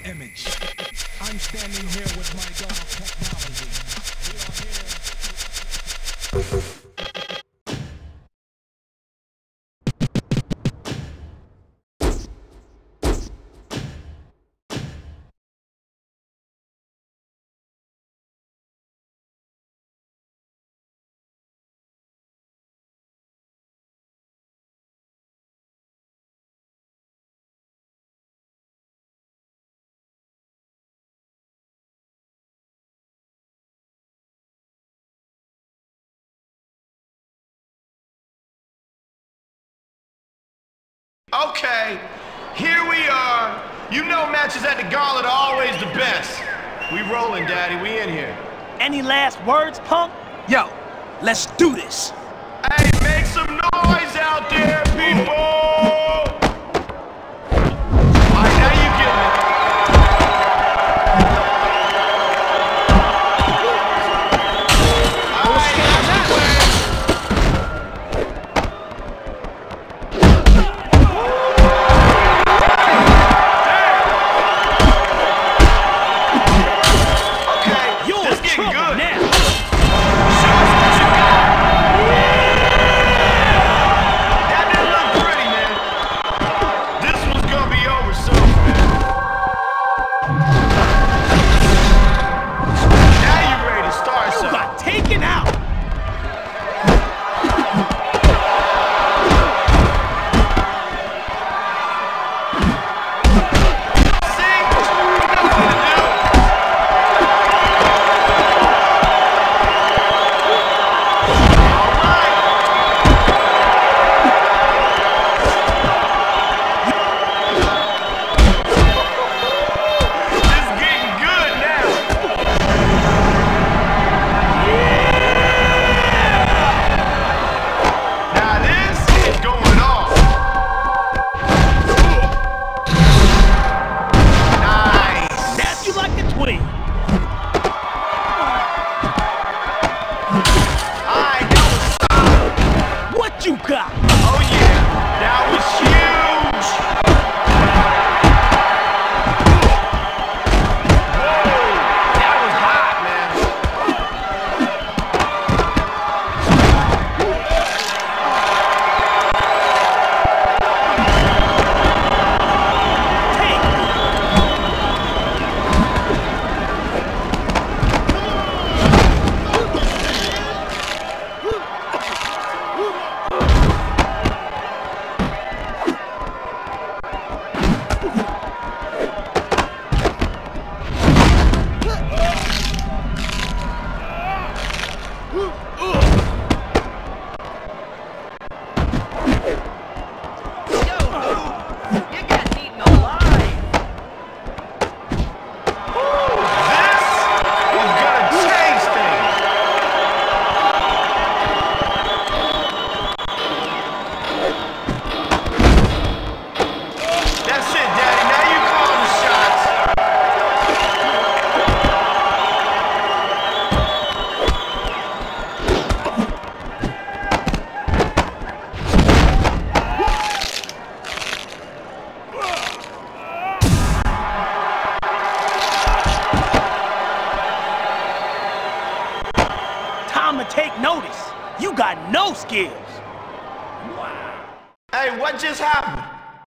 image. I'm standing here with my dog technology. We are here. Okay, here we are. You know matches at the Gauntlet are always the best. We rolling, Daddy. We in here. Any last words, punk? Yo, let's do this. Hey, make some noise out there, people! All right, now you get it. Take notice. You got no skills. Wow. Hey, what just happened?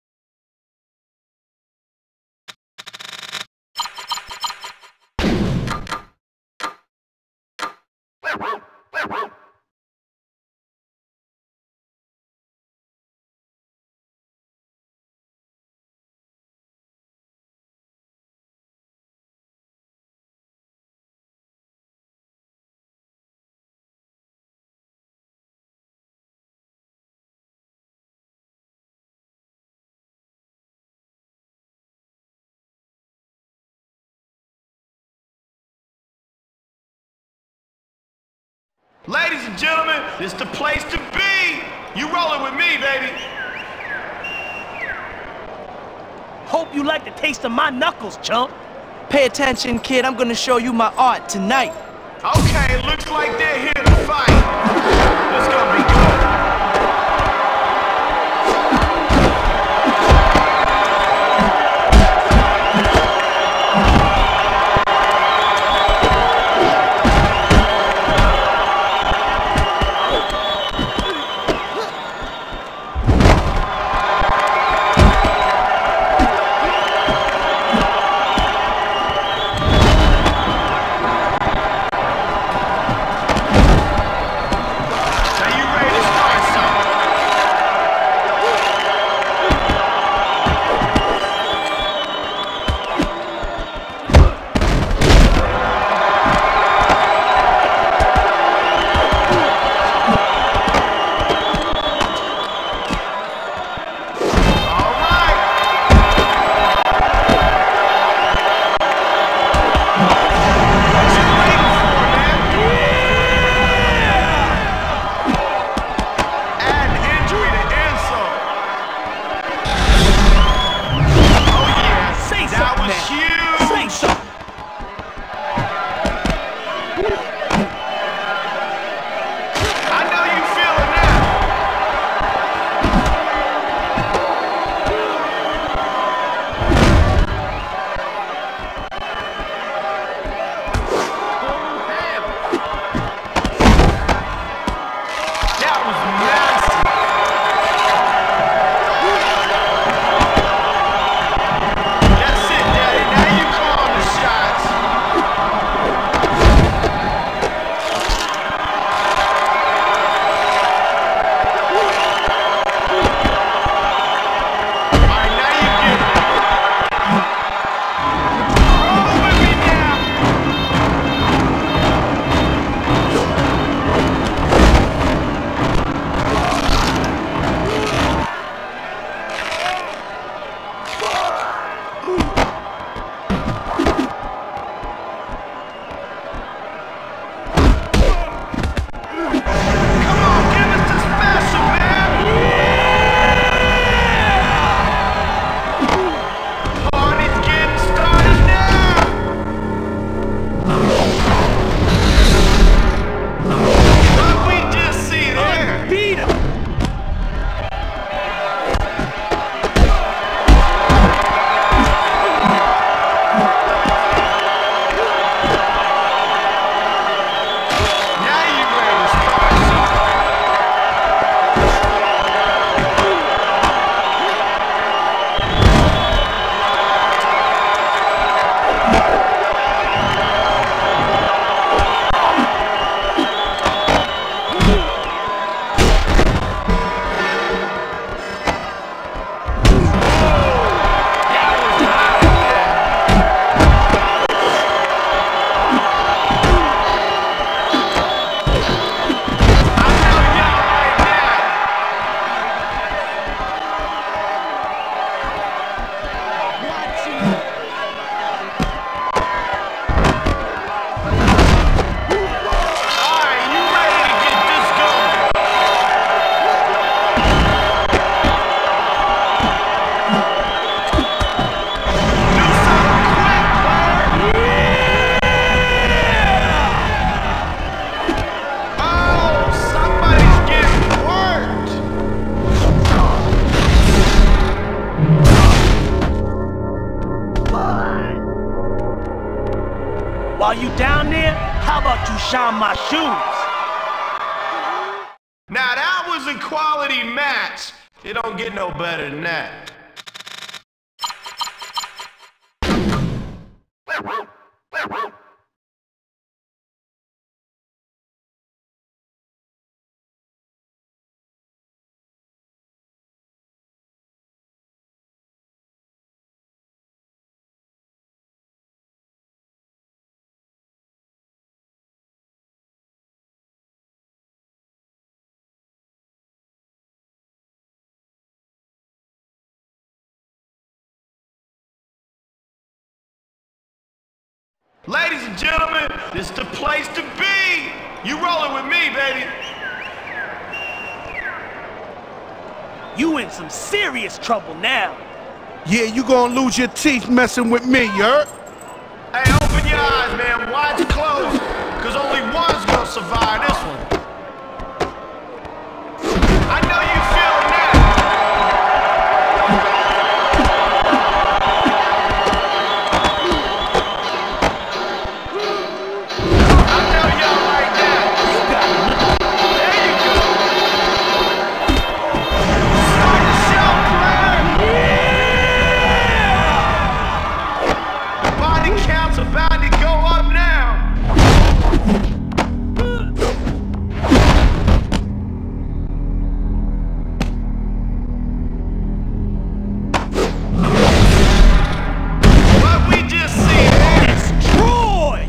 Ladies and gentlemen, this is the place to be. You rolling with me, baby. Hope you like the taste of my knuckles, chump. Pay attention, kid. I'm gonna show you my art tonight. Okay, looks like they're here to fight. It's gonna be good. While you down there, how about you shine my shoes? Now that was a quality match. It don't get no better than that. Ladies and gentlemen, this is the place to be. You rolling with me, baby. You in some serious trouble now. Yeah, you gonna lose your teeth messing with me, you heard? Hey, open your eyes, man. Wide closed, cause only one's gonna survive this one. I know you feeling that. About to go up now. What we just seen. Destroy!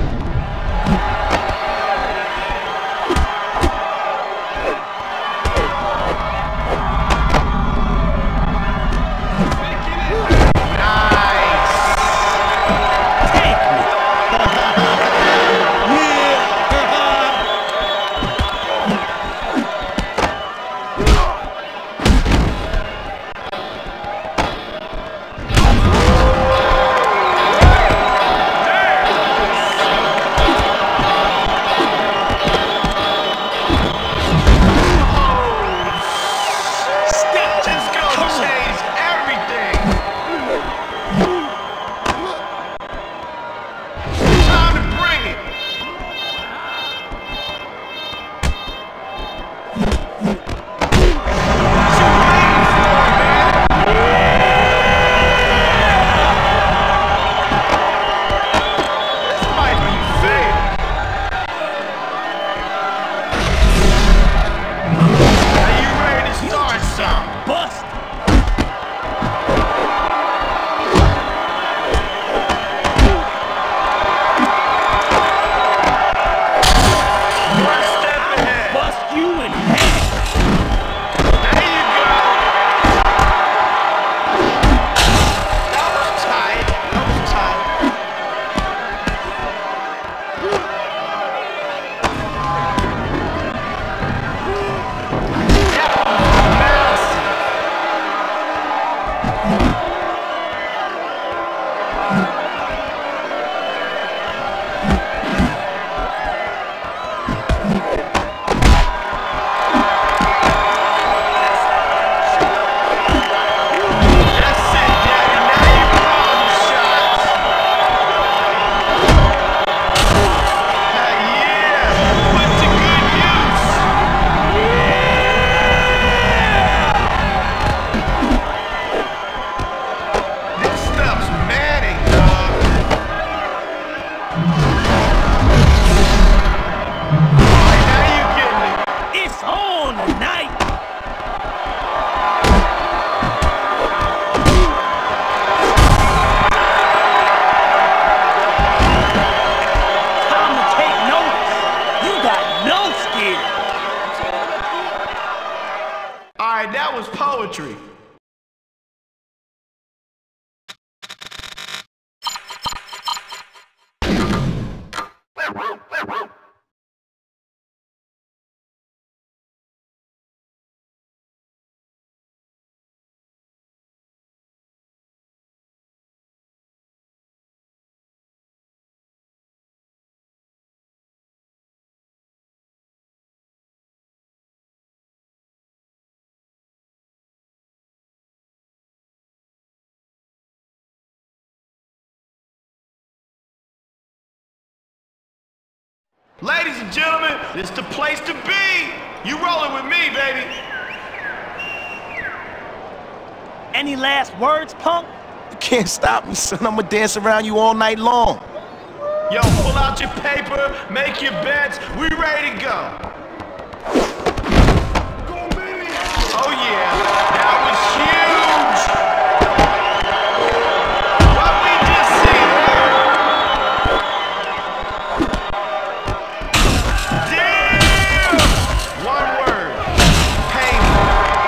That was poetry. Ladies and gentlemen, this is the place to be. You rolling with me, baby. Any last words, punk? You can't stop me, son. I'ma dance around you all night long. Yo, pull out your paper, make your bets. We ready to go. Oh yeah, that was huge. What we just seen there. Damn! One word. Painful.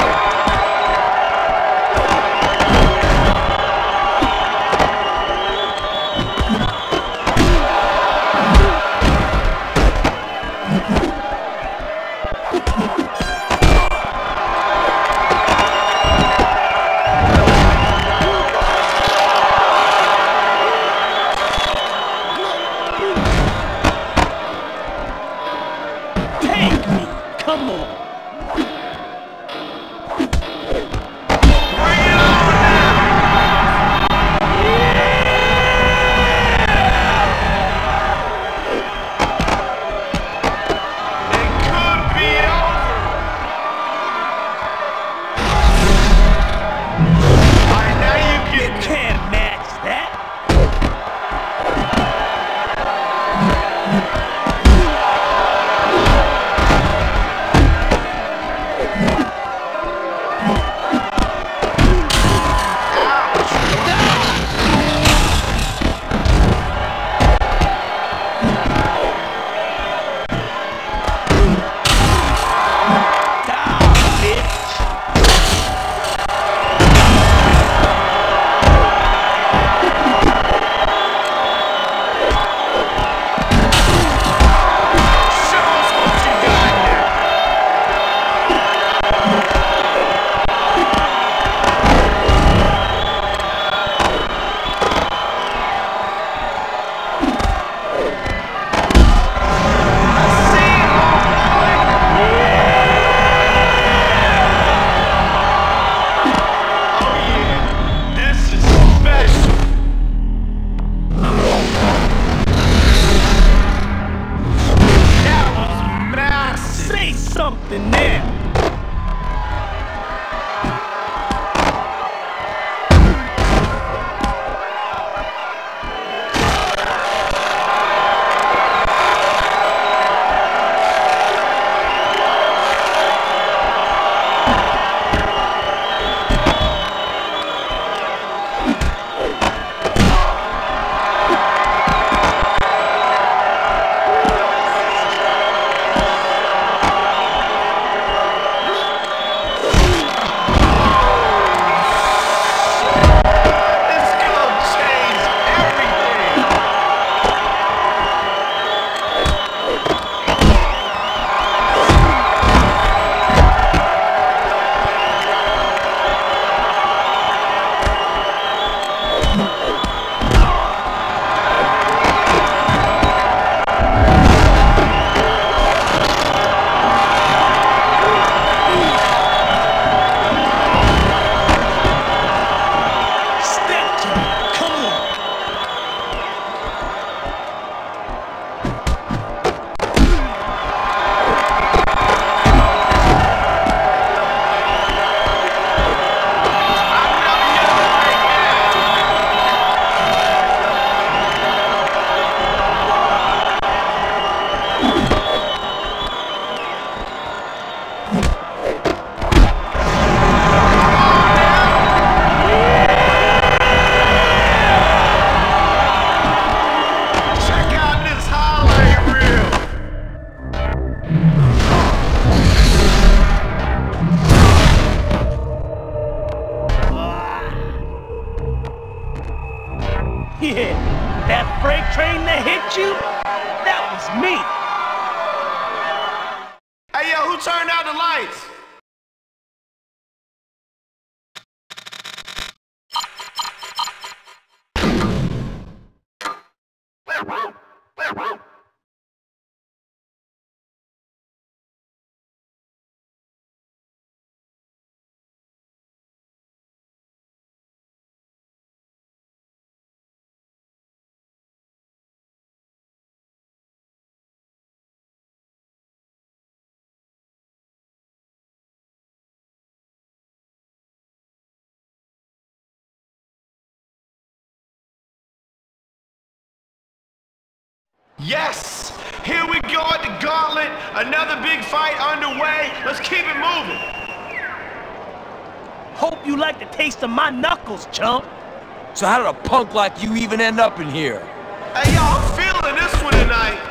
Come on. Bring it on now. It could be over. All right, now you You get can't match that. show us what you got now. Let's see it, oh yeah, this is special. That was massive. Say something now. It's gonna change everything. Step to me. Come on. I'm not yelling right now. Check out this highlight reel. Yeah, that freight train that hit you, that was me. Hey yo, who turned out the lights? Yes! Here we go at the gauntlet. Another big fight underway. Let's keep it moving. Hope you like the taste of my knuckles, chump. So how did a punk like you even end up in here? Hey, yo, I'm feeling this one tonight.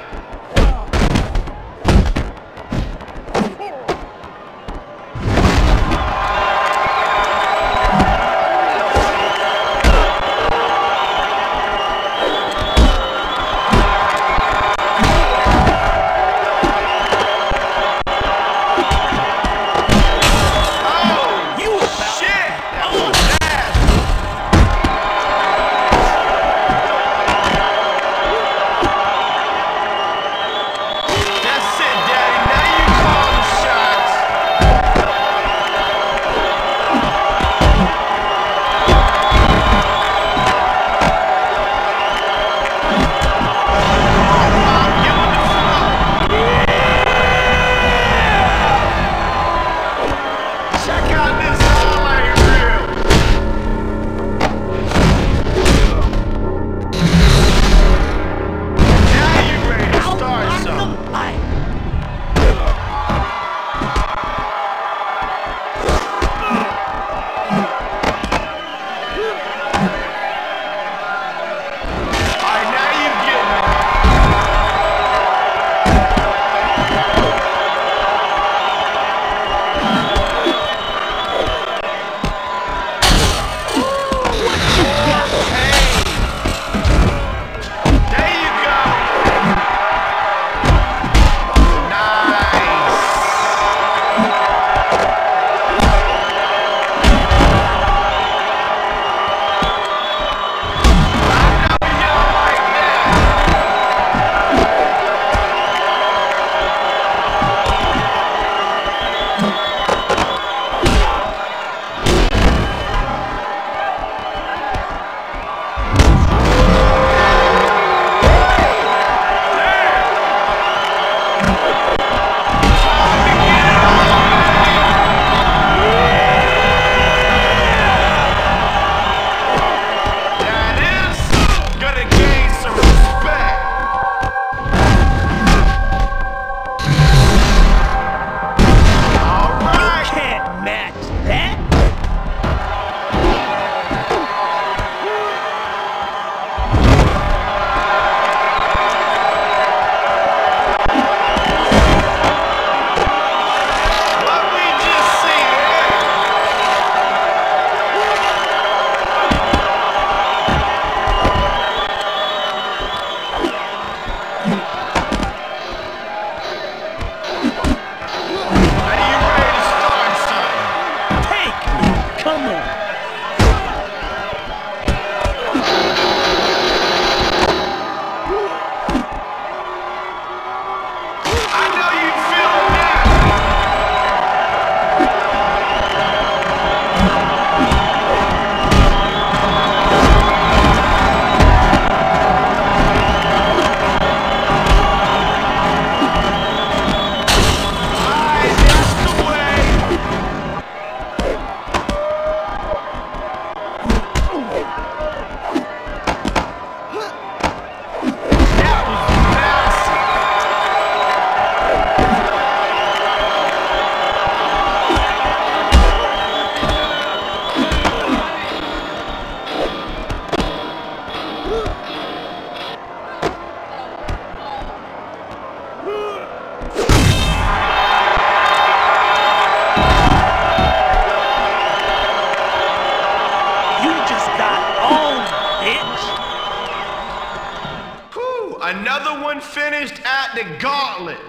Another one finished at the gauntlet.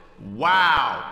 Wow.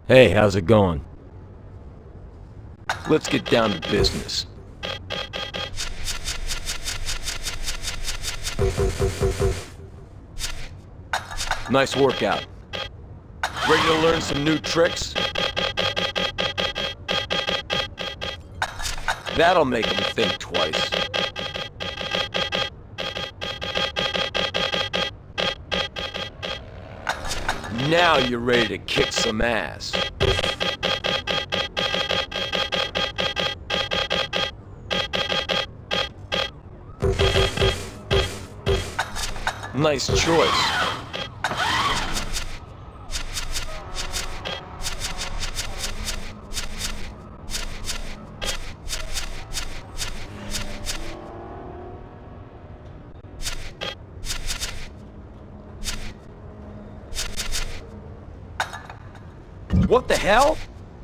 Hey, how's it going? Let's get down to business. Nice workout. Ready to learn some new tricks? That'll make them think twice. Now you're ready to kick some ass. Nice choice. What the hell?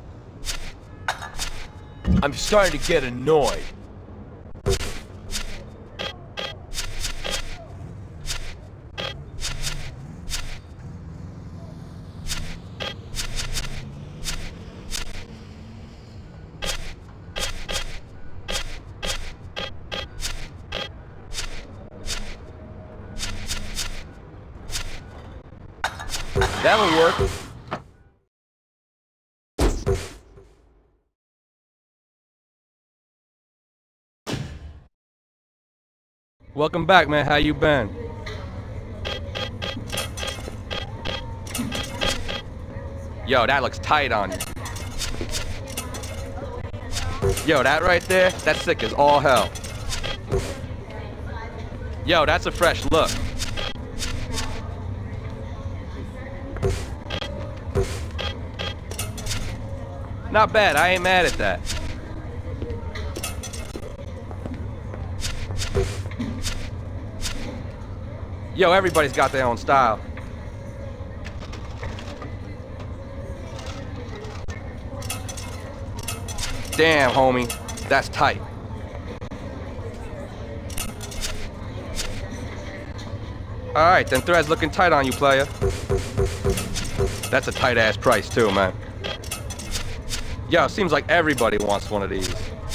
I'm starting to get annoyed. That'll work. Welcome back, man. How you been? Yo, that looks tight on you. Yo, that right there, that's sick as all hell. Yo, that's a fresh look. Not bad, I ain't mad at that. Yo, everybody's got their own style. Damn, homie, that's tight. Alright, then thread's looking tight on you, player. That's a tight-ass price, too, man. Yo, seems like everybody wants one of these.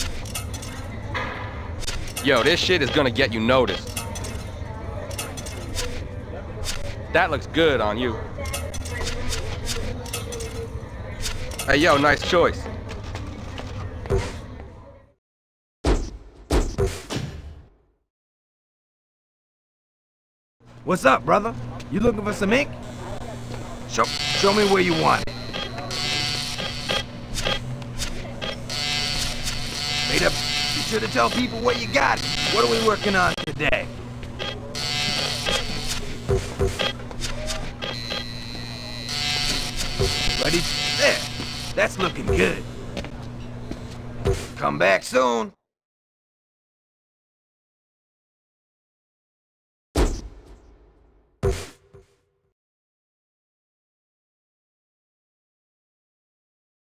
Yo, this shit is gonna get you noticed. That looks good on you. Hey, yo, nice choice. What's up, brother? You looking for some ink? Show me where you want it. Made up. Be sure to tell people what you got. What are we working on today? Ready? There. That's looking good. Come back soon.